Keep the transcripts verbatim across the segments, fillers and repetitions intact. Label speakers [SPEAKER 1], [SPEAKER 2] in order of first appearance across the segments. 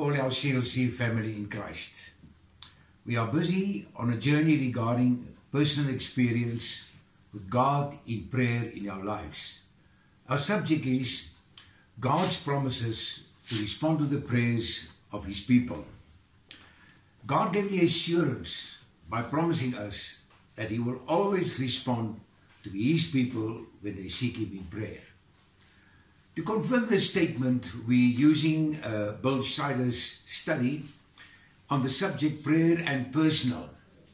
[SPEAKER 1] all our C L C family in Christ. We are busy on a journey regarding personal experience with God in prayer in our lives. Our subject is God's promises to respond to the prayers of His people. God gave the assurance by promising us that He will always respond to His people when they seek Him in prayer. To confirm this statement, we're using uh, Bill Schuyler's study on the subject prayer and personal.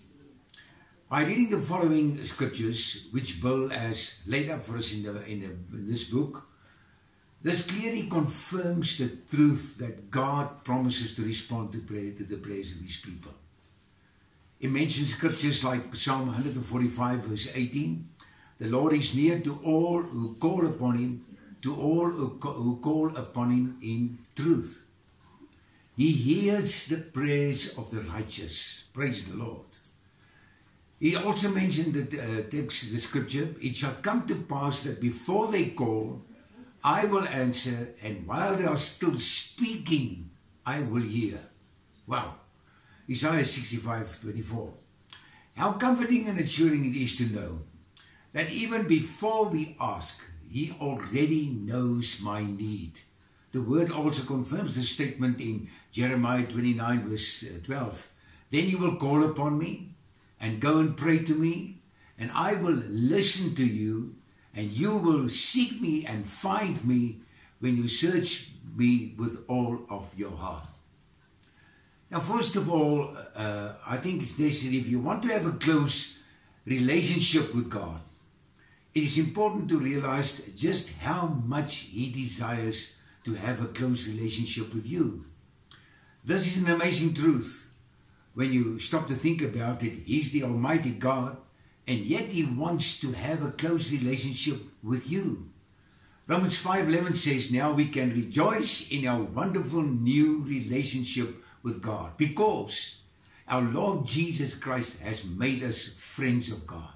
[SPEAKER 1] By reading the following scriptures, which Bill has laid up for us in, the, in, the, in this book, this clearly confirms the truth that God promises to respond to prayer, to the prayers of His people. It mentions scriptures like Psalm one forty-five verse eighteen, the Lord is near to all who call upon Him, to all who call upon Him in truth. He hears the prayers of the righteous. Praise the Lord. He also mentioned the uh, text, the scripture, it shall come to pass that before they call, I will answer, and while they are still speaking, I will hear. Wow. Isaiah sixty-five twenty-four. How comforting and assuring it is to know that even before we ask, He already knows my need. The word also confirms the statement in Jeremiah twenty-nine verse twelve. Then you will call upon me and go and pray to me, and I will listen to you, and you will seek me and find me when you search me with all of your heart. Now, first of all, uh, I think it's necessary, if you want to have a close relationship with God, it is important to realize just how much He desires to have a close relationship with you. This is an amazing truth. When you stop to think about it, He's the Almighty God, and yet He wants to have a close relationship with you. Romans five eleven says, now we can rejoice in our wonderful new relationship with God, because our Lord Jesus Christ has made us friends of God.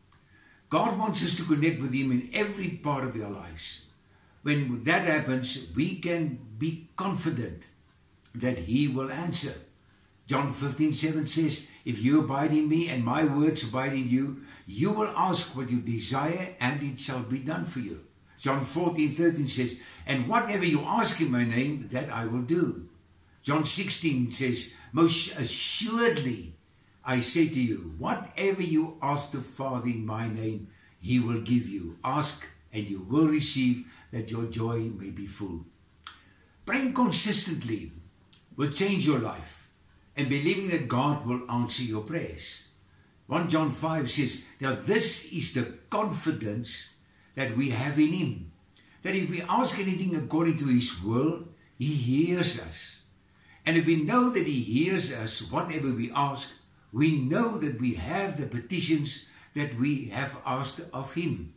[SPEAKER 1] God wants us to connect with Him in every part of our lives. When that happens, we can be confident that He will answer. John fifteen seven says, if you abide in me and my words abide in you, you will ask what you desire and it shall be done for you. John fourteen thirteen says, and whatever you ask in my name, that I will do. John sixteen says, most assuredly I say to you, whatever you ask the Father in my name, He will give you. Ask and you will receive, that your joy may be full. Praying consistently will change your life, and believing that God will answer your prayers. First John five says, now this is the confidence that we have in Him, that if we ask anything according to His will, He hears us. And if we know that He hears us, whatever we ask, we know that we have the petitions that we have asked of Him.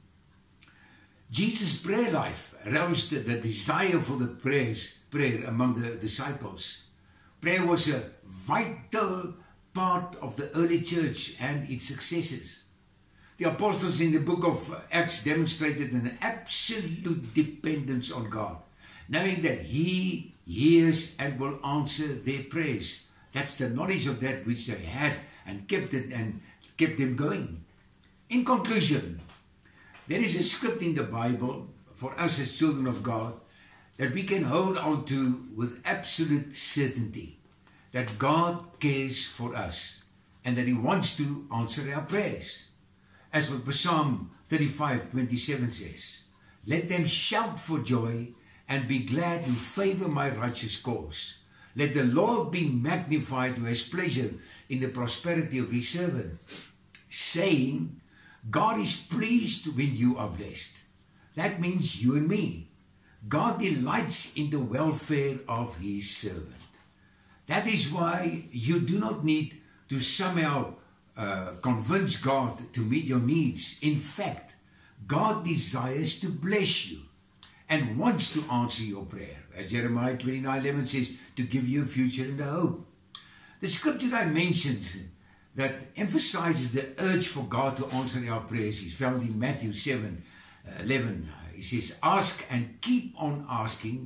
[SPEAKER 1] Jesus' prayer life aroused the desire for the prayers, prayer among the disciples. Prayer was a vital part of the early church and its successes. The apostles in the book of Acts demonstrated an absolute dependence on God, knowing that He hears and will answer their prayers. That's the knowledge of that which they had and kept it and kept them going. In conclusion, there is a script in the Bible for us as children of God that we can hold on to with absolute certainty, that God cares for us and that He wants to answer our prayers. As what Psalm thirty-five twenty-seven says, let them shout for joy and be glad who favor my righteous cause. Let the Lord be magnified who has pleasure in the prosperity of His servant, saying, God is pleased when you are blessed. That means you and me. God delights in the welfare of His servant. That is why you do not need to somehow uh, convince God to meet your needs. In fact, God desires to bless you and wants to answer your prayer. As Jeremiah twenty-nine eleven says, to give you a future and a hope. The scripture I mentioned that emphasizes the urge for God to answer our prayers is found in Matthew seven eleven. He says, ask and keep on asking,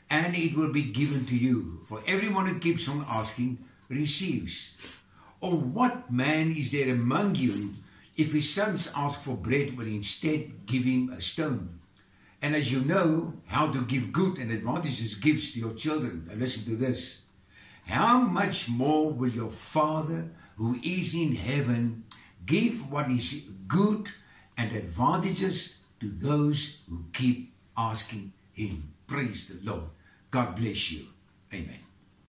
[SPEAKER 1] and it will be given to you. For everyone who keeps on asking receives. Or what man is there among you, if his sons ask for bread, will instead give him a stone? And as you know how to give good and advantageous gifts to your children, now listen to this, how much more will your Father who is in heaven give what is good and advantageous to those who keep asking him? Praise the Lord. God bless you. Amen.